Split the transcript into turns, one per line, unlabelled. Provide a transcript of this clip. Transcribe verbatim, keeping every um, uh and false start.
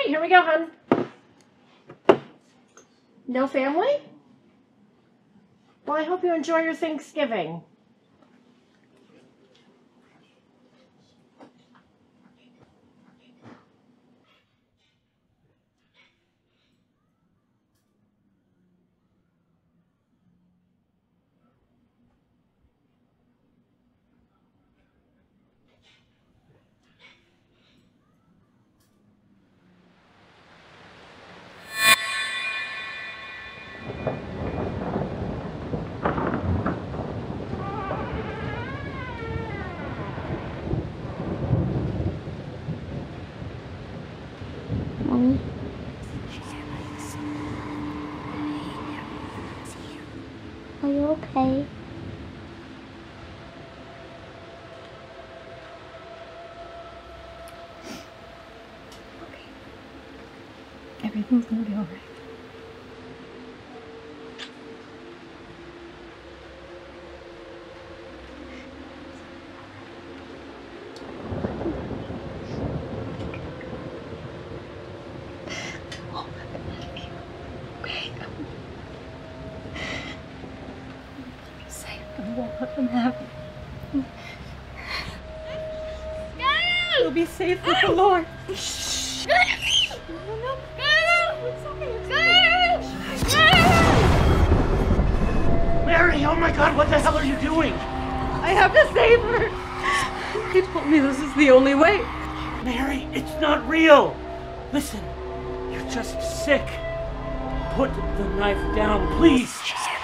right, here we go, hon. No family? Well, I hope you enjoy your Thanksgiving. Mommy. Are you okay?
Okay. Everything's gonna be alright. Let them have you. You'll be safe with the Lord. Shh.
Mary, oh my God, what the hell are you doing?
I have to save her. He told me this is the only way.
Mary, it's not real. Listen, you're just sick. Put the knife down, please.